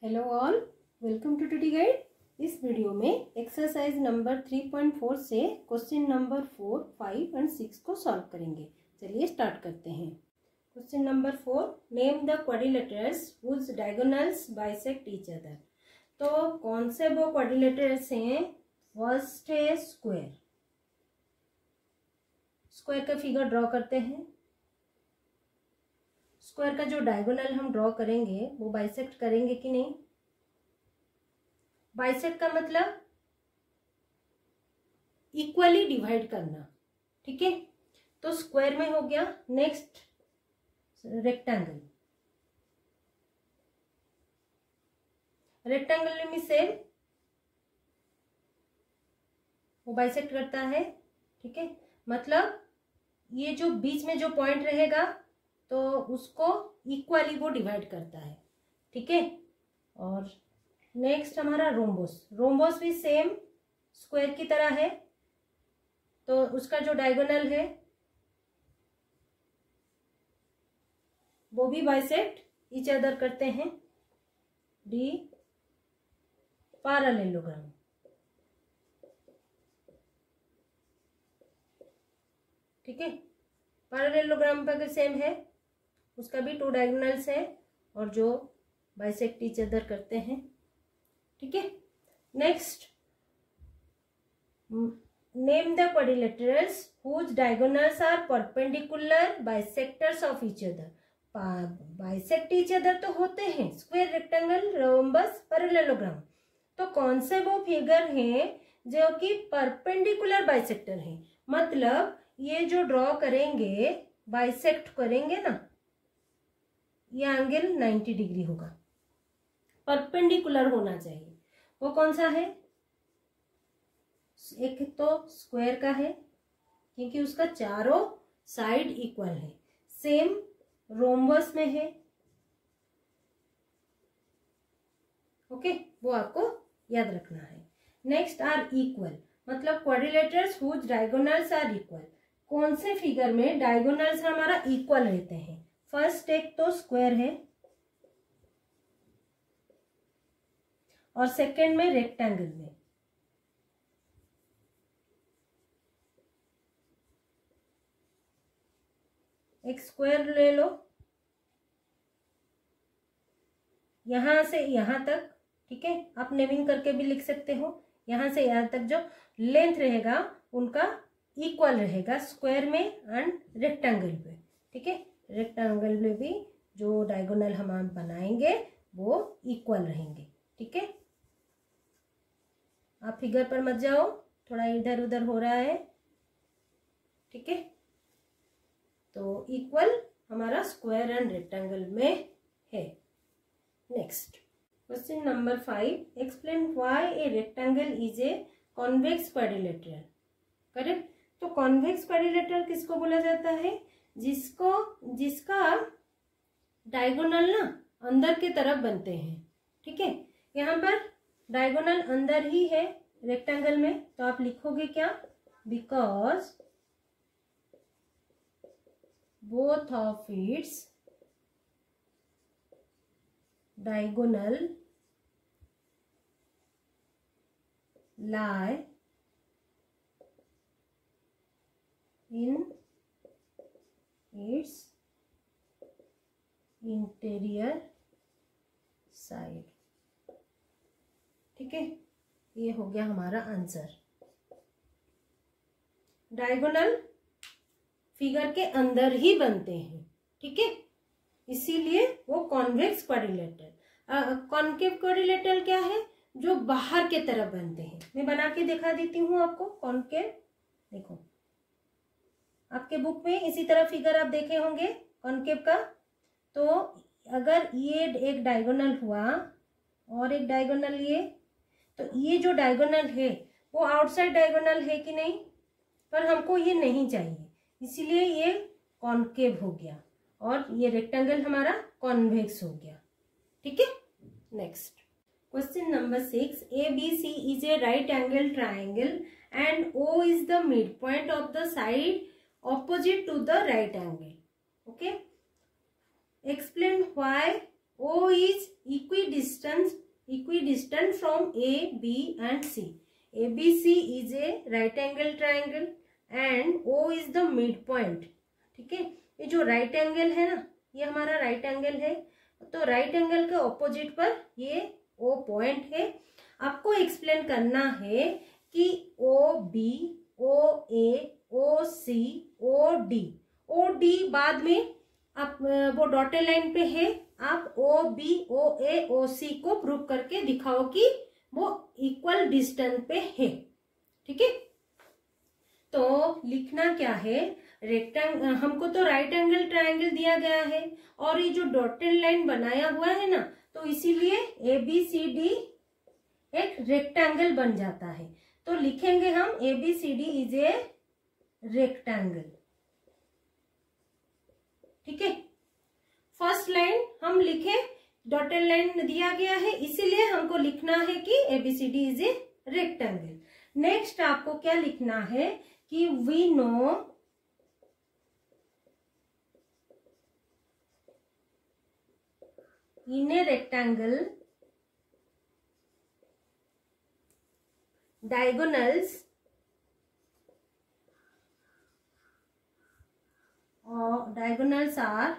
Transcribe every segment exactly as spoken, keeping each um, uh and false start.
Hello all, welcome to today guide. इस video में exercise number three point four से question number four, five and six को solve करेंगे। चलिए start करते हैं। Question number four, name the quadrilaterals whose diagonals bisect each other. तो कौन से वो क्वाड्रिलेटरल्स हैं? फर्स्ट है स्क्वायर। स्क्वायर का फिगर ड्रॉ करते हैं। स्क्वायर का जो डायगोनल हम ड्रॉ करेंगे वो बाइसेक्ट करेंगे कि नहीं? बाइसेक्ट का मतलब इक्वली डिवाइड करना, ठीक है। तो स्क्वायर में हो गया। Next rectangle. रेक्टेंगल में सेम वो बाइसेक्ट करता है, ठीक है। मतलब ये जो बीच में जो पॉइंट रहेगा तो उसको इक्वली वो डिवाइड करता है, ठीक है। और नेक्स्ट हमारा रोम्बोस। रोम्बोस भी सेम स्क्वायर की तरह है, तो उसका जो डायगोनल है वो भी बाइसेक्ट ईच अदर करते हैं। डी पैरेललोग्राम, ठीक है। पैरेललोग्राम पर सेम है, उसका भी टू डायगोनल्स है और जो बाइसेक्ट ईच अदर करते हैं, ठीक है। Next, name the quadrilaterals whose diagonals are perpendicular bisectors of each other. Bisect each other तो होते हैं स्क्वायर, रेक्टेंगल, रोम्बस, पैरेललोग्राम। तो कौन से वो फिगर हैं जो कि परपेंडिकुलर बाइसेक्टर हैं? मतलब ये जो ड्रॉ करेंगे, बाइसेक्ट करेंगे ना, ये एंगल नाइन्टी डिग्री होगा, परपेंडिकुलर होना चाहिए। वो कौन सा है? एक तो स्क्वायर का है क्योंकि उसका चारों साइड इक्वल है। सेम रोम्बस में है, ओके, वो आपको याद रखना है। नेक्स्ट आर इक्वल, मतलब quadrilaterals whose diagonals are equal. कौन से फिगर में डायगोनल्स हमारा इक्वल रहते हैं? फर्स्ट एक तो स्क्वायर है और सेकेंड में रेक्टेंगल में। एक स्क्वायर ले लो, यहां से यहां तक, ठीक है। आप नेमिंग करके भी लिख सकते हो। यहां से यहां तक जो लेंथ रहेगा उनका इक्वल रहेगा स्क्वायर में एंड रेक्टेंगल पे, ठीक है। रेक्टेंगल में भी जो डायगोनल हम बनाएंगे वो इक्वल रहेंगे, ठीक है। आप फिगर पर मत जाओ, थोड़ा इधर उधर हो रहा है, ठीक है। तो इक्वल हमारा स्क्वायर एंड रेक्टेंगल में है। Next question number five, explain why a rectangle is a convex quadrilateral. Correct. तो कॉन्वेक्स क्वाड्रिलेटरल किसको बोला जाता है? जिसको जिसका डायगोनल ना अंदर के तरफ बनते हैं, ठीक है। यहाँ पर डायगोनल अंदर ही है रेक्टेंगल में, तो आप लिखोगे क्या? Because both of its diagonal lie in its interior side, ठीक है। ये हो गया हमारा आंसर। डायगोनल फिगर के अंदर ही बनते हैं, ठीक है, इसीलिए वो कॉन्वेक्स क्वाड्रिलेटरल। कॉन्केव क्वाड्रिलेटरल क्या है? जो बाहर के तरफ बनते हैं। मैं बना के दिखा देती हूँ आपको। कॉन्केव देखो, आपके बुक में इसी तरह फिगर आप देखे होंगे कॉन्केव का। तो अगर ये एक डायगोनल हुआ और एक डायगोनल ये, तो ये जो डायगोनल है वो आउटसाइड डायगोनल है कि नहीं? पर हमको ये नहीं चाहिए, इसीलिए ये कॉन्केव हो गया और ये रेक्टेंगल हमारा कॉन्वेक्स हो गया, ठीक है। Next question number six, A B C is a right angle triangle and O is the mid point of the side opposite to the right angle, okay. Explain why O is equidistant equidistant from A, B and C. A B C is a right angle triangle and O is the midpoint. ठीक है, ये जो right angle है ना, ये हमारा right angle है, तो राइट एंगल के ऑपोजिट पर ये O पॉइंट है। आपको एक्सप्लेन करना है कि O B, O A, O C, O D, O D बाद में आप वो डॉटेड लाइन पे है, आप O B, O A, O C को प्रूव करके दिखाओ कि वो इक्वल डिस्टेंस पे है। ठीक है, तो लिखना क्या है, रेक्टेंग हमको तो राइट एंगल ट्रायंगल दिया गया है और ये जो डॉटेड लाइन बनाया हुआ है ना, तो इसीलिए ए बी सी डी एक रेक्टेंगल बन जाता है। तो लिखेंगे हम A B C D is a rectangle. ठीक है, फर्स्ट लाइन हम लिखे, डॉटेड लाइन दिया गया है इसीलिए हमको लिखना है कि ABCD is a rectangle. Next आपको क्या लिखना है कि we know in a rectangle diagonals or diagonals are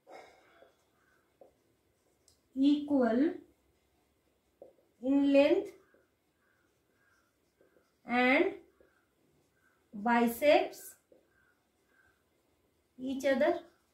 equal in length and bisects each other।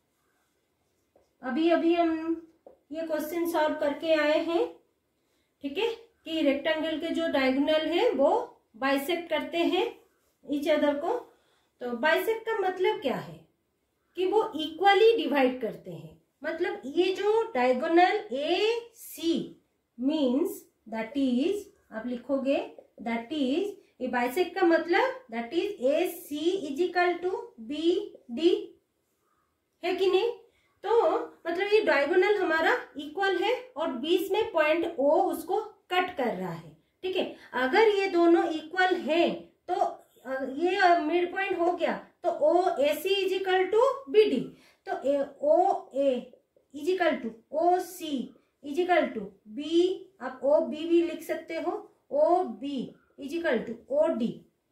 अभी अभी हम ये क्वेश्चन सॉल्व करके आए हैं। ठीक है, कि रेक्टेंगल के जो डायगोनल है वो बाइसेक्ट करते हैं ईच अदर को। तो बाइसेक्ट का मतलब क्या है कि वो इक्वली डिवाइड करते हैं। मतलब ये जो diagonal A C means that is, आप लिखोगे दैट इज, ये बाइसेक्ट का मतलब that is A C is equal to B D, है कि नहीं। तो मतलब ये डायगोनल हमारा इक्वल है और बीच में पॉइंट ओ उसको कट कर रहा है। ठीक है, अगर ये दोनों इक्वल है तो ये मिड पॉइंट हो गया, तो O A C is equal to B D, तो A O A is equal to O C is equal to B, आप ओ बी भी लिख सकते हो, O B is equal to O D.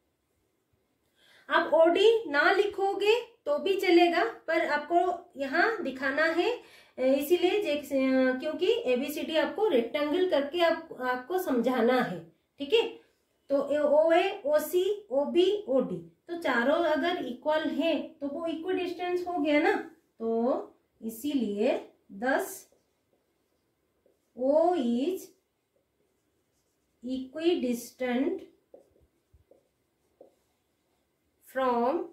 आप ओ डी ना लिखोगे तो भी चलेगा, पर आपको यहाँ दिखाना है इसीलिए, क्योंकि एबीसीडी आपको रेक्टेंगल करके आप, आपको समझाना है। ठीक है, तो ओ ए, ओ सी, ओ बी, ओ डी, तो चारों अगर इक्वल हैं तो वो इक्वल डिस्टेंस हो गया ना, तो इसीलिए दस O is equidistant from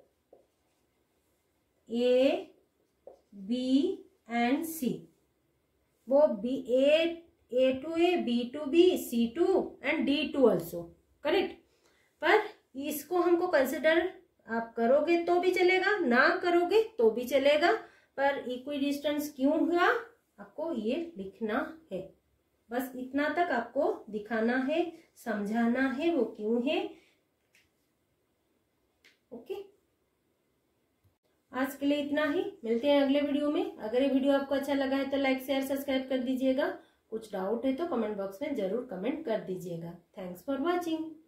A, B and C. वो B A A to A, B to B, C to and D to also, correct. पर इसको हमको कंसिडर आप करोगे तो भी चलेगा, ना करोगे तो भी चलेगा, पर इक्विडिस्टेंस क्यों हुआ आपको ये लिखना है। बस इतना तक आपको दिखाना है, समझाना है वो क्यों है। ओके, आज के लिए इतना ही, मिलते हैं अगले वीडियो में। अगर ये वीडियो आपको अच्छा लगा है तो लाइक शेयर सब्सक्राइब कर दीजिएगा। कुछ डाउट है तो कमेंट बॉक्स में जरूर कमेंट कर दीजिएगा। Thanks for watching.